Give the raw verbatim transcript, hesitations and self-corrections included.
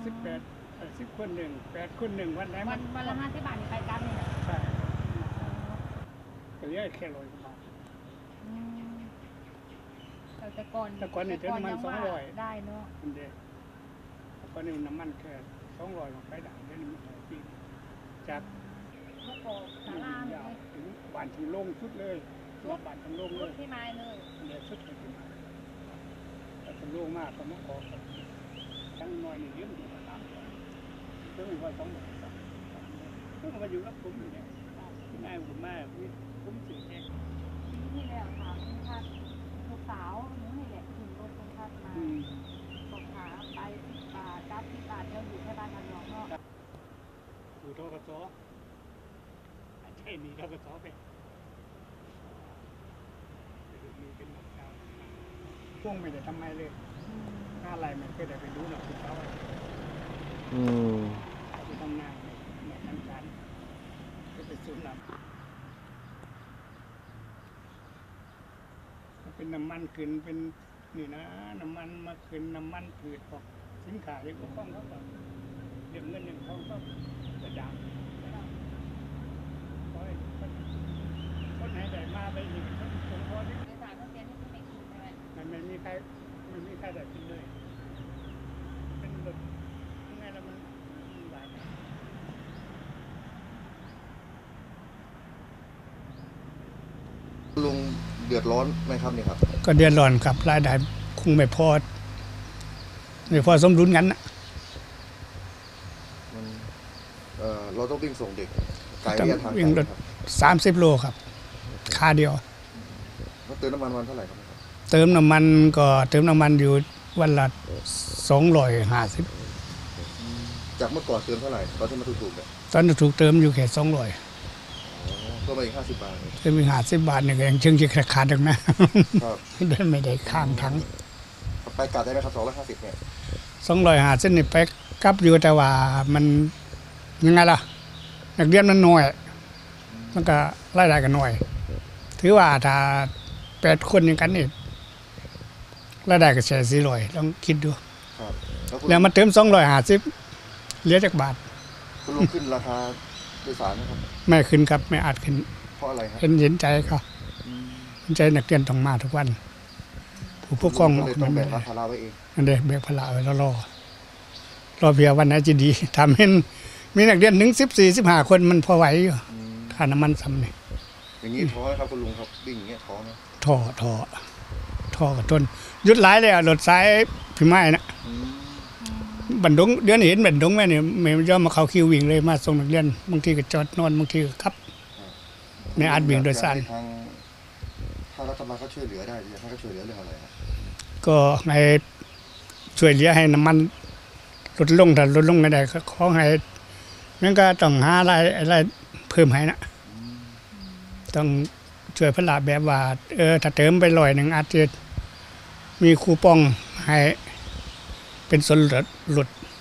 สิบแปดสิบคนหนึ่งแปดคนหนึ่งวันไหนวันวันละห้าสิบบาทไปกลับนี่แหละใช่ก็เหลือแค่ร้อยกว่าบาทแต่ก่อนแต่ก่อนนี่เติมน้ำมันสองร้อยได้เนาะเด็กแต่ก่อนนี่น้ำมันแค่สองร้อยไปด่างได้นี่ปีจากเมื่อก่อนสาราเลยถึงบ้านถึงโล่งสุดเลยรอบบ้านถึงโล่งเลยที่ไม้เลยเดี๋ยวสุดที่ไม้แต่ถึงโล่งมากก็มาขอทั้งน้อยนี่เยอะอยู่ตามเพิ่งว่าสองร้อยสามเพิ่งมาอยู่กับผมอยู่เนี่ยง่ายผมมากผมสื่อแจ้งนี่แหละถามคุณทัศลูกสาวนี่แหละถึงรถคุณทัศมาบอกหาไปสิบบาทกับสิบบาทเราอยู่แค่บ้านทันน้องเนาะอยู่ทกศใช่นี่ทกศไปช่วงไม่ได้ทำไมเลยหน้าไรมันก็ได้ไปดูหนังคุณเขาอืมไปทำงานในทางการก็ไปสูนย์หลับเป็นน้ำมันขึ้นเป็นนี่นะน้ำมันมาขึ้นน้ำมันผืดออกสินค้าเรื่องของเขาก็เรื่องเงินเรื่องทองก็กระจายคนไหนได้มาไปอีกคนสมพรนี่ในสารเรียนที่ไม่กินใช่ไหมมันไม่มีใครมันมีใครได้กินเลยเป็นแบบยังไงแล้วมันหลายลุงเดือดร้อนไหมครับเนี่ยครับก็เดือดร้อนครับรายได้คงไม่พอไม่พอสมดุลกันนะมันเอ่อเราต้องวิ่งส่งเด็กไกลระยะทางวิ่งรถสามสิบโลครับค่าเดียวแล้วเติมน้ำมันวันเท่าไหร่ครับเติมน้ำมันก็เติมน้ำมันอยู่วันละสองร้อยห้าสิบจากเมื่อก่อนเติมเท่าไหร่ตอนที่มาถูกๆเนี่ยตอนถูกเติมอยู่แค่สองร้อยก็มาอีกห้าสิบบาทเติมอีกห้าสิบบาทเนี่ยยังเชิงจะขาดๆตรงนะครับเดินไม่ได้ข้ามทั้งไปกลับได้ไหมครับสองร้อยห้าสิบเนี่ยสองร้อยห้าสิบนี่ไปกลับอยู่แต่ว่ามันยังไงล่ะนักเรียนมันน้อยมันก็รายได้ก็น้อยถือว่าถ้าแปดคนอย่างกันนี่รายได้ก็แค่สี่ร้อยลองคิดดูแล้วมาเติมสองร้อยห้าสิบเหลือจากบาทคุณลุงขึ้นราคาโดยสารนะครับไม่ขึ้นครับไม่อาจขึ้นเพราะอะไรครับเห็นเห็นใจเขาเห็นใจนักเรียนต้องมาทุกวันผู้ปกครองต้องแบกภาระไว้เองนั่นเองแบกภาระไว้แล้วรอรอเพียวันไหนจะดีทำให้มีนักเรียนถึงสิบสี่สิบห้าคนมันพอไหวอยู่ค่าน้ำมันซ้ำเนี่ยอย่างนี้ท้อครับคุณลุงครับวิ่งอย่างเงี้ยท้อไหมท้อท้อท้อกับต้นยุดหลายเลยอ่ะรถสายพี่ไม้นะบันดงเดือนเห็นบันดงแม่เนี่ยแม่ย่อมมาเขาคิววิ่งเลยมาส่งนักเรียนบางทีก็จอดนอนบางทีก็ขับในอาจวิ่งโดยสารทางถ้ารัฐบาลเขาช่วยเหลือได้ถ้าเขาช่วยเหลือเรื่องอะไรก็ให้ช่วยเหลือให้น้ำมันลดลงถ้าลดลงไม่ได้ก็ขอให้นั่นก็ต้องหาอะไรอะไรเพิ่มให้นะต้องช่วยพละแบบว่าเออถ้าเติมไปร้อยหนึ่งอาจจะมีคูปองให้เป็นส่วนลดลด